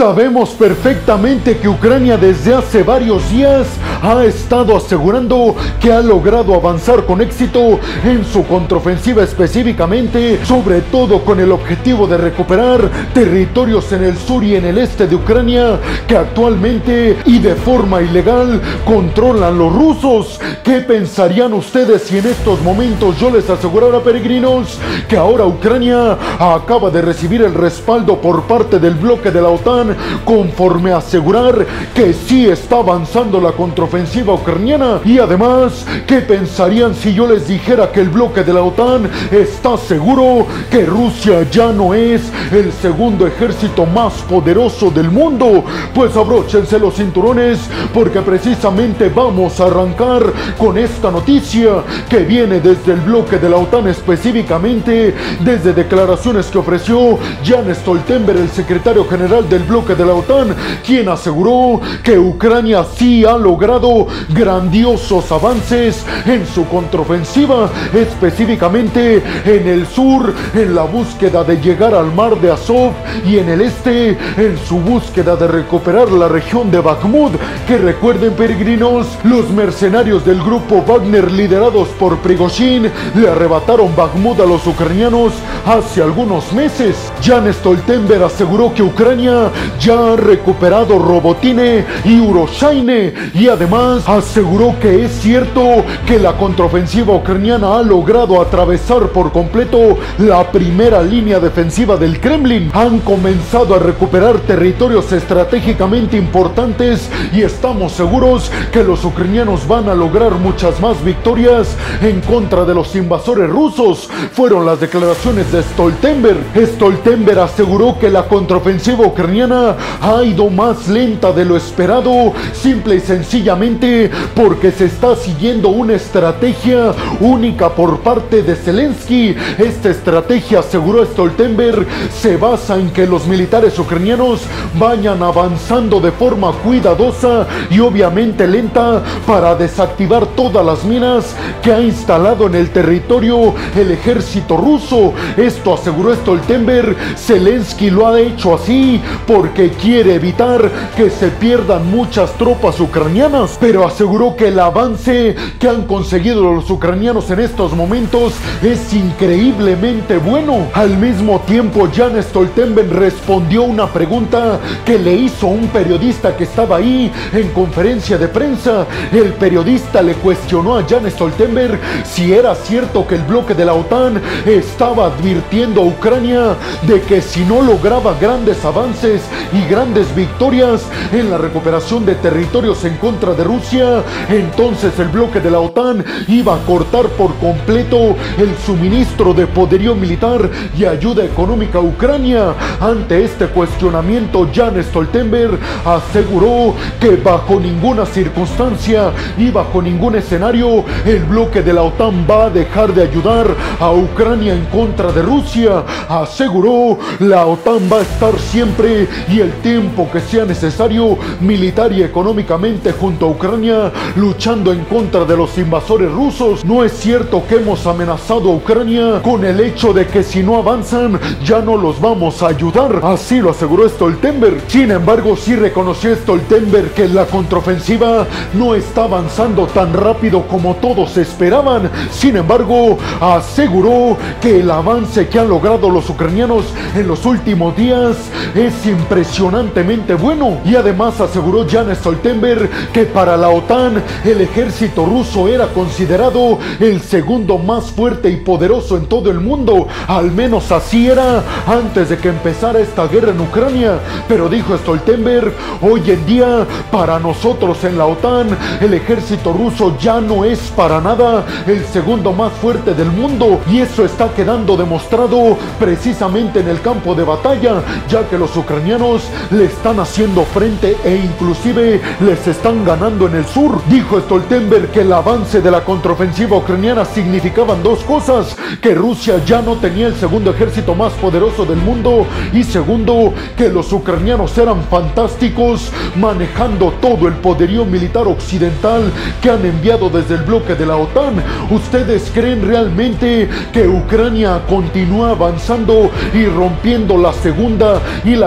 Sabemos perfectamente que Ucrania desde hace varios días ha estado asegurando que ha logrado avanzar con éxito en su contraofensiva, específicamente, sobre todo con el objetivo de recuperar territorios en el sur y en el este de Ucrania que actualmente y de forma ilegal controlan los rusos. ¿Qué pensarían ustedes si en estos momentos yo les asegurara, peregrinos, que ahora Ucrania acaba de recibir el respaldo por parte del bloque de la OTAN conforme a asegurar que sí está avanzando la contraofensiva ucraniana? Y además, ¿qué pensarían si yo les dijera que el bloque de la OTAN está seguro que Rusia ya no es el segundo ejército más poderoso del mundo? Pues abróchense los cinturones, porque precisamente vamos a arrancar con esta noticia que viene desde el bloque de la OTAN, específicamente desde declaraciones que ofreció Jens Stoltenberg, el secretario general del bloque de la OTAN, quien aseguró que Ucrania sí ha logrado grandiosos avances en su contraofensiva, específicamente en el sur, en la búsqueda de llegar al mar de Azov, y en el este, en su búsqueda de recuperar la región de Bakhmut, que recuerden, peregrinos, los mercenarios del grupo Wagner liderados por Prigozhin le arrebataron Bakhmut a los ucranianos hace algunos meses. Jens Stoltenberg aseguró que Ucrania ya ha recuperado Robotine y Uroshaine, y además aseguró que es cierto que la contraofensiva ucraniana ha logrado atravesar por completo la primera línea defensiva del Kremlin. Han comenzado a recuperar territorios estratégicamente importantes y estamos seguros que los ucranianos van a lograr muchas más victorias en contra de los invasores rusos, fueron las declaraciones de Stoltenberg. Stoltenberg aseguró que la contraofensiva ucraniana ha ido más lenta de lo esperado, simple y sencillamente porque se está siguiendo una estrategia única por parte de Zelensky. Esta estrategia, aseguró Stoltenberg, se basa en que los militares ucranianos vayan avanzando de forma cuidadosa y obviamente lenta para desactivar todas las minas que ha instalado en el territorio el ejército ruso. Esto, aseguró Stoltenberg, Zelensky lo ha hecho así porque quiere evitar que se pierdan muchas tropas ucranianas, pero aseguró que el avance que han conseguido los ucranianos en estos momentos es increíblemente bueno. Al mismo tiempo, Jens Stoltenberg respondió una pregunta que le hizo un periodista que estaba ahí en conferencia de prensa. El periodista le cuestionó a Jens Stoltenberg si era cierto que el bloque de la OTAN estaba advirtiendo a Ucrania de que si no lograba grandes avances y grandes victorias en la recuperación de territorios en contra de Rusia, entonces el bloque de la OTAN iba a cortar por completo el suministro de poderío militar y ayuda económica a Ucrania. Ante este cuestionamiento, Jens Stoltenberg aseguró que bajo ninguna circunstancia y bajo ningún escenario el bloque de la OTAN va a dejar de ayudar a Ucrania en contra de Rusia. Aseguró: la OTAN va a estar siempre y el tiempo que sea necesario militar y económicamente junto a Ucrania, luchando en contra de los invasores rusos. No es cierto que hemos amenazado a Ucrania con el hecho de que si no avanzan ya no los vamos a ayudar. Así lo aseguró Stoltenberg. Sin embargo, sí reconoció Stoltenberg que la contraofensiva no está avanzando tan rápido como todos esperaban. Sin embargo, aseguró que el avance que han logrado los ucranianos en los últimos días es impresionantemente bueno. Y además aseguró Jens Stoltenberg que para la OTAN el ejército ruso era considerado el segundo más fuerte y poderoso en todo el mundo. Al menos así era antes de que empezara esta guerra en Ucrania. Pero dijo Stoltenberg, hoy en día para nosotros en la OTAN el ejército ruso ya no es para nada el segundo más fuerte del mundo, y eso está quedando demostrado precisamente en el campo de batalla, ya que los ucranianos le están haciendo frente e inclusive les están ganando en el sur. Dijo Stoltenberg que el avance de la contraofensiva ucraniana significaban dos cosas: que Rusia ya no tenía el segundo ejército más poderoso del mundo, y segundo, que los ucranianos eran fantásticos manejando todo el poderío militar occidental que han enviado desde el bloque de la OTAN. ¿Ustedes creen realmente que Ucrania continúa avanzando y rompiendo la segunda y la tercera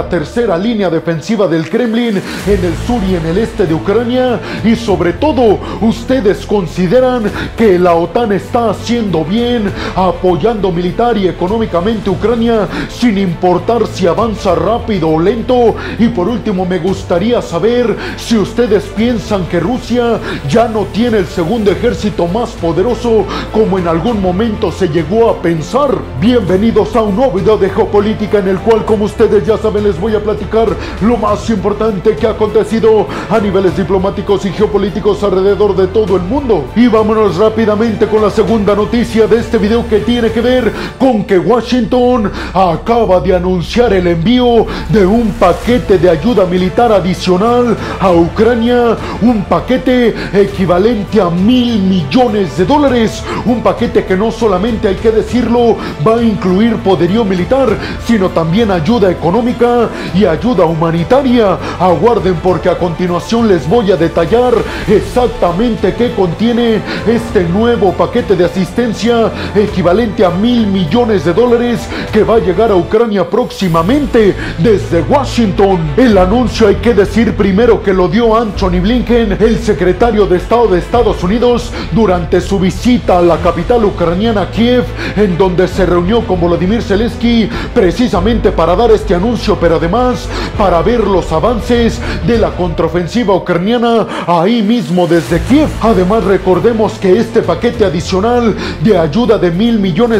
tercera línea defensiva del Kremlin en el sur y en el este de Ucrania? Y sobre todo, ¿ustedes consideran que la OTAN está haciendo bien apoyando militar y económicamente Ucrania sin importar si avanza rápido o lento? Y por último, me gustaría saber si ustedes piensan que Rusia ya no tiene el segundo ejército más poderoso como en algún momento se llegó a pensar. Bienvenidos a un nuevo video de geopolítica en el cual, como ustedes ya saben, les voy a platicar lo más importante que ha acontecido a niveles diplomáticos y geopolíticos alrededor de todo el mundo. Y vámonos rápidamente con la segunda noticia de este video, que tiene que ver con que Washington acaba de anunciar el envío de un paquete de ayuda militar adicional a Ucrania, un paquete equivalente a $1,000 millones, un paquete que no solamente, hay que decirlo, va a incluir poderío militar, sino también ayuda económica y ayuda humanitaria. Aguarden, porque a continuación les voy a detallar exactamente qué contiene este nuevo paquete de asistencia equivalente a $1,000 millones que va a llegar a Ucrania próximamente desde Washington. El anuncio, hay que decir primero, que lo dio Antony Blinken, el secretario de Estado de Estados Unidos, durante su visita a la capital ucraniana, Kiev, en donde se reunió con Volodymyr Zelensky precisamente para dar este anuncio, pero además para ver los avances de la contraofensiva ucraniana ahí mismo desde Kiev. Además, recordemos que este paquete adicional de ayuda de $1,000 millones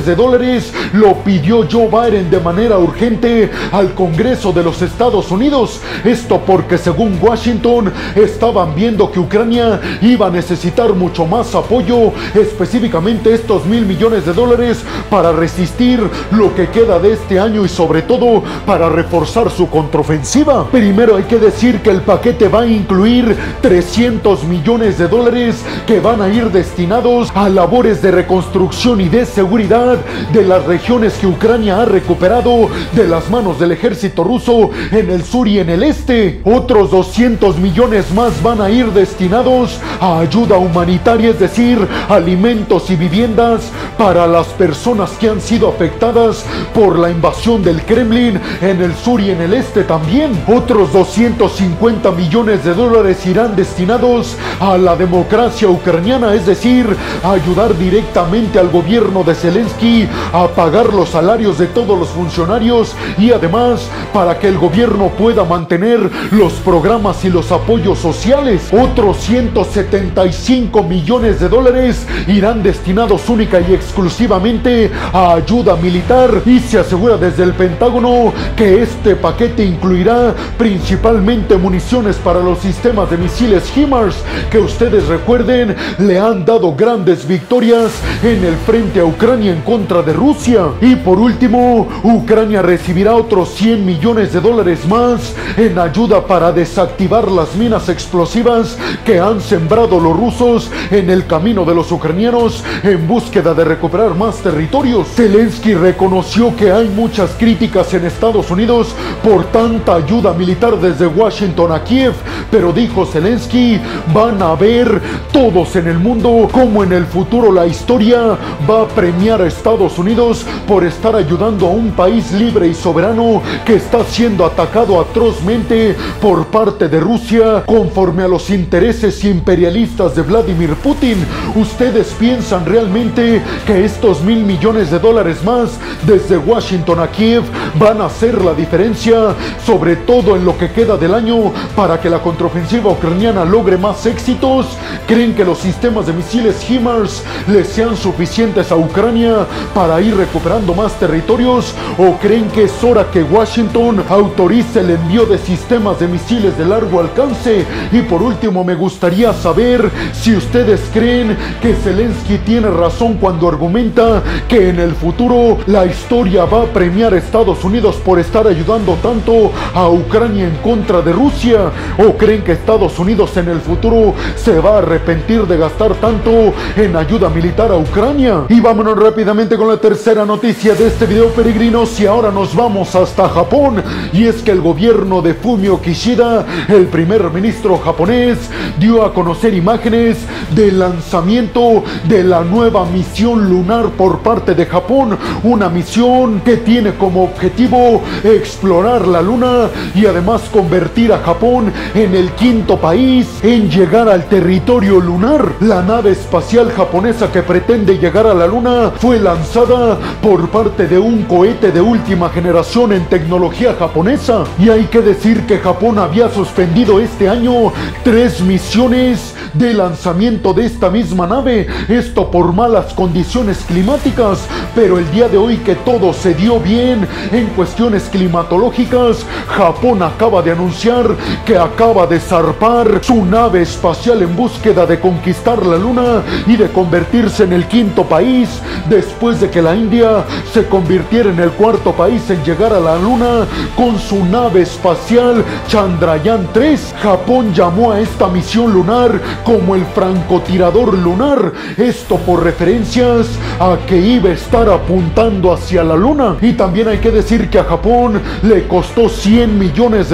lo pidió Joe Biden de manera urgente al Congreso de los Estados Unidos. Esto porque, según Washington, estaban viendo que Ucrania iba a necesitar mucho más apoyo, específicamente estos $1,000 millones para resistir lo que queda de este año y sobre todo para reforzar su contraofensiva. Primero hay que decir que el paquete va a incluir $300 millones que van a ir destinados a labores de reconstrucción y de seguridad de las regiones que Ucrania ha recuperado de las manos del ejército ruso en el sur y en el este. Otros $200 millones más van a ir destinados a ayuda humanitaria, es decir, alimentos y viviendas para las personas que han sido afectadas por la invasión del Kremlin en el sur y en el este también. Otros $250 millones irán destinados a la democracia ucraniana, es decir, a ayudar directamente al gobierno de Zelensky a pagar los salarios de todos los funcionarios y además para que el gobierno pueda mantener los programas y los apoyos sociales. Otros $175 millones irán destinados única y exclusivamente a ayuda militar, y se asegura desde el Pentágono que este paquete incluirá principalmente municiones para los sistemas de misiles HIMARS, que ustedes recuerden le han dado grandes victorias en el frente a Ucrania en contra de Rusia. Y por último, Ucrania recibirá otros $100 millones más en ayuda para desactivar las minas explosivas que han sembrado los rusos en el camino de los ucranianos en búsqueda de recuperar más territorios. Zelensky reconoció que hay muchas críticas en Estados Unidos por tanta ayuda militar desde Washington a Kiev, pero dijo Zelensky, van a ver todos en el mundo cómo en el futuro la historia va a premiar a Estados Unidos por estar ayudando a un país libre y soberano que está siendo atacado atrozmente por parte de Rusia conforme a los intereses imperialistas de Vladimir Putin. ¿Ustedes piensan realmente que estos $1,000 millones más desde Washington a Kiev van a hacer la diferencia, sobre todo en lo que queda del año, para que la contraofensiva ucraniana logre más éxitos? ¿Creen que los sistemas de misiles HIMARS les sean suficientes a Ucrania para ir recuperando más territorios? ¿O creen que es hora que Washington autorice el envío de sistemas de misiles de largo alcance? Y por último, me gustaría saber si ustedes creen que Zelensky tiene razón cuando argumenta que en el futuro la historia va a premiar a Estados Unidos por estar ayudando tanto a Ucrania en contra de Rusia. ¿O creen que Estados Unidos en el futuro se va a arrepentir de gastar tanto en ayuda militar a Ucrania? Y vámonos rápidamente con la tercera noticia de este video, peregrinos, y ahora nos vamos hasta Japón. Y es que el gobierno de Fumio Kishida, el primer ministro japonés, dio a conocer imágenes del lanzamiento de la nueva misión lunar por parte de Japón, una misión que tiene como objetivo explorar conquistar la luna y además convertir a Japón en el quinto país en llegar al territorio lunar. La nave espacial japonesa que pretende llegar a la luna fue lanzada por parte de un cohete de última generación en tecnología japonesa, y hay que decir que Japón había suspendido este año 3 misiones de lanzamiento de esta misma nave, esto por malas condiciones climáticas, pero el día de hoy que todo se dio bien en cuestiones climatológicas, Japón acaba de anunciar que acaba de zarpar su nave espacial en búsqueda de conquistar la luna y de convertirse en el quinto país, después de que la India se convirtiera en el cuarto país en llegar a la luna con su nave espacial Chandrayaan-3. Japón llamó a esta misión lunar como el francotirador lunar, esto por referencias a que iba a estar apuntando hacia la luna. Y también hay que decir que a Japón le costó $100 millones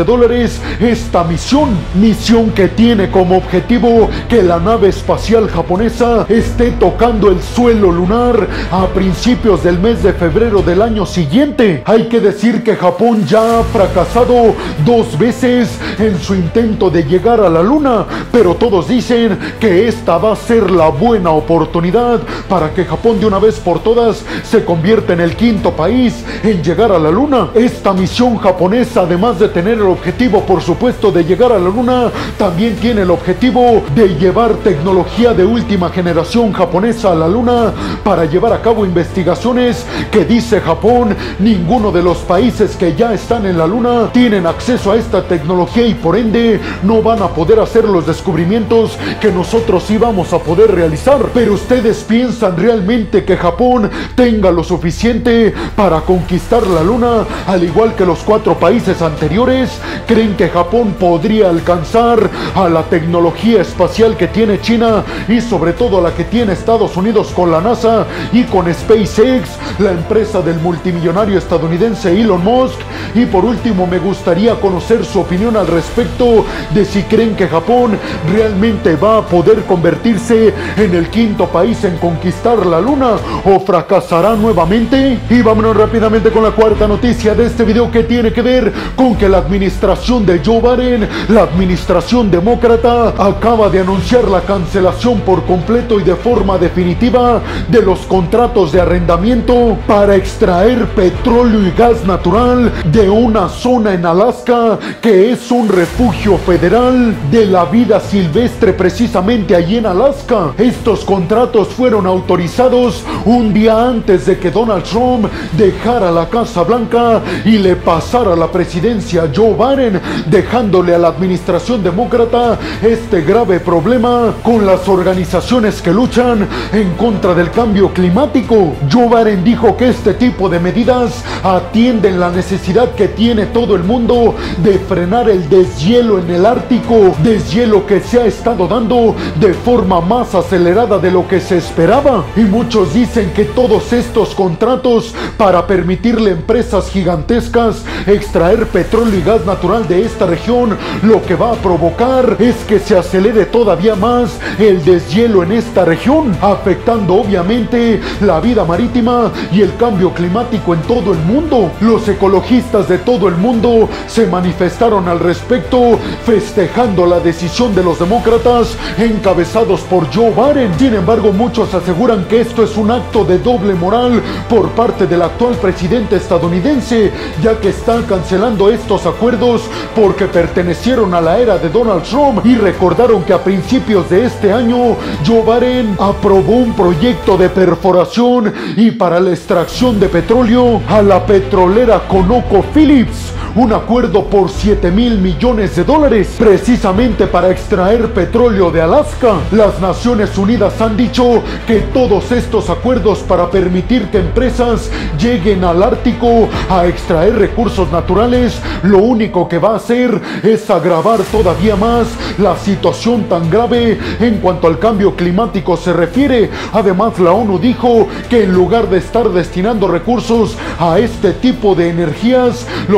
esta misión que tiene como objetivo que la nave espacial japonesa esté tocando el suelo lunar a principios del mes de febrero del año siguiente. Hay que decir que Japón ya ha fracasado 2 veces en su intento de llegar a la luna, pero todos dicen que esta va a ser la buena oportunidad para que Japón de una vez por todas se convierta en el quinto país en llegar a la luna. Esta misión japonesa, además de tener el objetivo, por supuesto, de llegar a la luna, también tiene el objetivo de llevar tecnología de última generación japonesa a la luna para llevar a cabo investigaciones que, dice Japón, ninguno de los países que ya están en la luna tienen acceso a esta tecnología y por ende no van a poder hacer los descubrimientos que nosotros sí vamos a poder realizar. Pero ustedes piensan realmente que Japón tenga lo suficiente para conquistar la luna al igual que los 4 países anteriores. ¿Creen que Japón podría alcanzar a la tecnología espacial que tiene China y sobre todo a la que tiene Estados Unidos con la NASA y con SpaceX, la empresa del multimillonario estadounidense Elon Musk? Y por último, me gustaría conocer su opinión al respecto de si creen que Japón realmente va a poder convertirse en el quinto país en conquistar la luna o fracasará nuevamente. Y vámonos rápidamente con la cuarta noticia de este video, que tiene que ver con que la administración de Joe Biden, la administración demócrata, acaba de anunciar la cancelación por completo y de forma definitiva de los contratos de arrendamiento para extraer petróleo y gas natural de una zona en Alaska que es un refugio federal de la vida silvestre, precisamente allí en Alaska. Estos contratos fueron autorizados un día antes de que Donald Trump dejara la Casa Blanca y le pasara la presidencia a Joe Biden, dejándole a la administración demócrata este grave problema con las organizaciones que luchan en contra del cambio climático. Joe Biden dijo que este tipo de medidas atienden la necesidad que tiene todo el mundo de frenar el deshielo en el Ártico, deshielo que se ha estado dando de forma más acelerada de lo que se esperaba. Y muchos dicen que todos estos contratos para permitirle a empresas gigantescas extraer petróleo y gas natural de esta región, lo que va a provocar es que se acelere todavía más el deshielo en esta región, afectando obviamente la vida marítima y el cambio climático en todo el mundo. Los ecologistas de todo el mundo se manifestaron al respecto, festejando la decisión de los demócratas encabezados por Joe Biden. Sin embargo, muchos aseguran que esto es un acto de doble moral por parte del actual presidente estadounidense, ya que está cancelando estos acuerdos porque pertenecieron a la era de Donald Trump, y recordaron que a principios de este año Joe Biden aprobó un proyecto de perforación y para la extracción de petróleo a la petrolera ConocoPhillips, un acuerdo por $7,000 millones, precisamente para extraer petróleo de Alaska. Las Naciones Unidas han dicho que todos estos acuerdos para permitir que empresas lleguen al Ártico a extraer recursos naturales, lo único que va a hacer es agravar todavía más la situación tan grave en cuanto al cambio climático se refiere. Además, la ONU dijo que en lugar de estar destinando recursos a este tipo de energías, los Estados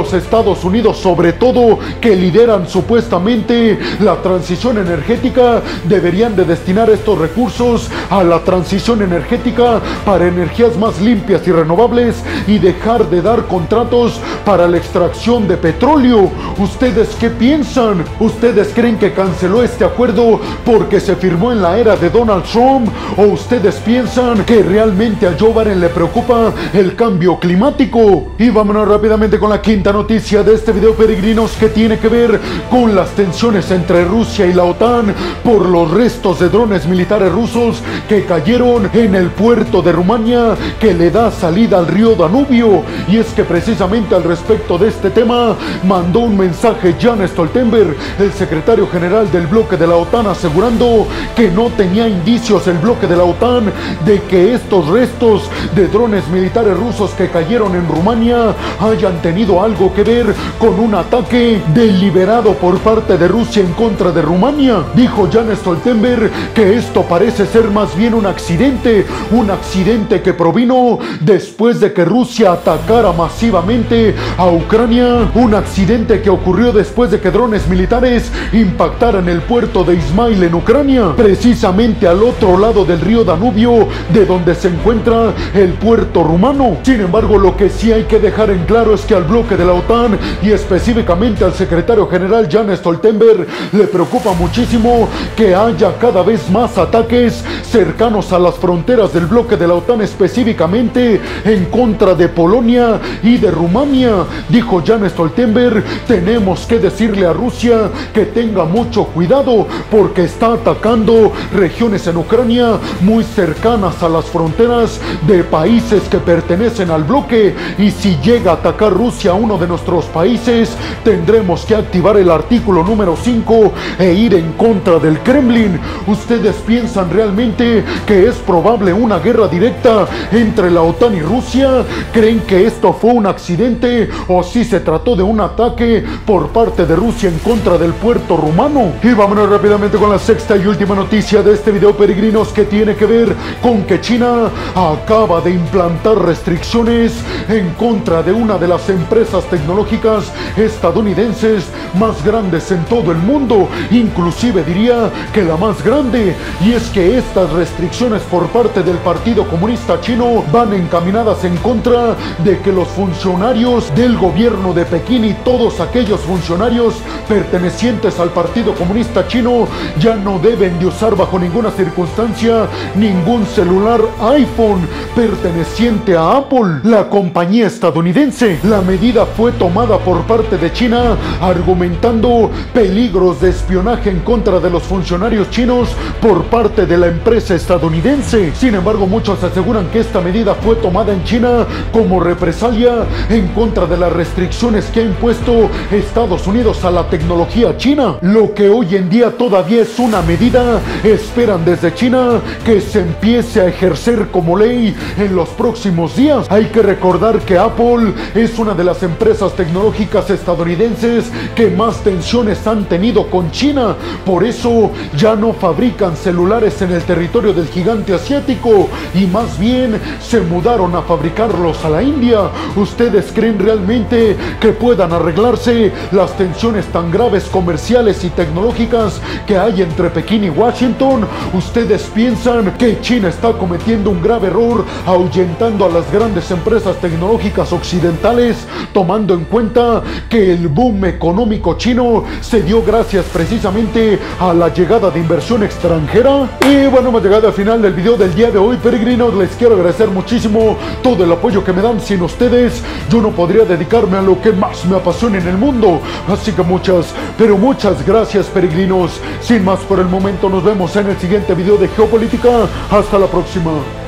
Estados Unidos, sobre todo, que lideran supuestamente la transición energética, deberían de destinar estos recursos a la transición energética para energías más limpias y renovables y dejar de dar contratos para la extracción de petróleo. ¿Ustedes qué piensan? ¿Ustedes creen que canceló este acuerdo porque se firmó en la era de Donald Trump? ¿O ustedes piensan que realmente a Joe Biden le preocupa el cambio climático? Y vámonos rápidamente con la quinta noticia de este video, peregrinos, que tiene que ver con las tensiones entre Rusia y la OTAN por los restos de drones militares rusos que cayeron en el puerto de Rumania que le da salida al río Danubio. Y es que precisamente al respecto de este tema mandó un mensaje Jens Stoltenberg, el secretario general del bloque de la OTAN, asegurando que no tenía indicios el bloque de la OTAN de que estos restos de drones militares rusos que cayeron en Rumania hayan tenido algo que ver con un ataque deliberado por parte de Rusia en contra de Rumania. Dijo Jens Stoltenberg que esto parece ser más bien un accidente que provino después de que Rusia atacara masivamente a Ucrania, un accidente que ocurrió después de que drones militares impactaran el puerto de Izmail en Ucrania, precisamente al otro lado del río Danubio, de donde se encuentra el puerto rumano. Sin embargo, lo que sí hay que dejar en claro es que al bloque de la OTAN y específicamente al secretario general Jens Stoltenberg le preocupa muchísimo que haya cada vez más ataques cercanos a las fronteras del bloque de la OTAN, específicamente en contra de Polonia y de Rumania. Dijo Jens Stoltenberg: tenemos que decirle a Rusia que tenga mucho cuidado porque está atacando regiones en Ucrania muy cercanas a las fronteras de países que pertenecen al bloque, y si llega a atacar Rusia a uno de nuestros países, tendremos que activar el artículo número 5 e ir en contra del Kremlin. ¿Ustedes piensan realmente que es probable una guerra directa entre la OTAN y Rusia? ¿Creen que esto fue un accidente o si se trató de un ataque por parte de Rusia en contra del puerto rumano? Y vámonos rápidamente con la sexta y última noticia de este video, peregrinos, que tiene que ver con que China acaba de implantar restricciones en contra de una de las empresas tecnológicas estadounidenses más grandes en todo el mundo, inclusive diría que la más grande. Y es que estas restricciones por parte del Partido Comunista Chino van encaminadas en contra de que los funcionarios del gobierno de Pekín y todos aquellos funcionarios pertenecientes al Partido Comunista Chino ya no deben de usar bajo ninguna circunstancia ningún celular iPhone perteneciente a Apple, la compañía estadounidense. La medida fue tomada por parte de China argumentando peligros de espionaje en contra de los funcionarios chinos por parte de la empresa estadounidense. Sin embargo, muchos aseguran que esta medida fue tomada en China como represalia en contra de las restricciones que ha impuesto Estados Unidos a la tecnología china. Lo que hoy en día todavía es una medida, esperan desde China que se empiece a ejercer como ley en los próximos días. Hay que recordar que Apple es una de las empresas tecnológicas estadounidenses que más tensiones han tenido con China. Por eso ya no fabrican celulares en el territorio del gigante asiático y más bien se mudaron a fabricarlos a la India. ¿Ustedes creen realmente que puedan arreglarse las tensiones tan graves comerciales y tecnológicas que hay entre Pekín y Washington? ¿Ustedes piensan que China está cometiendo un grave error ahuyentando a las grandes empresas tecnológicas occidentales, tomando en cuenta que el boom económico chino se dio gracias precisamente a la llegada de inversión extranjera? Y bueno, hemos llegado al final del video del día de hoy, peregrinos. Les quiero agradecer muchísimo todo el apoyo que me dan. Sin ustedes yo no podría dedicarme a lo que más me apasiona en el mundo, así que muchas, pero muchas gracias, peregrinos. Sin más por el momento, nos vemos en el siguiente video de Geopolítica. Hasta la próxima.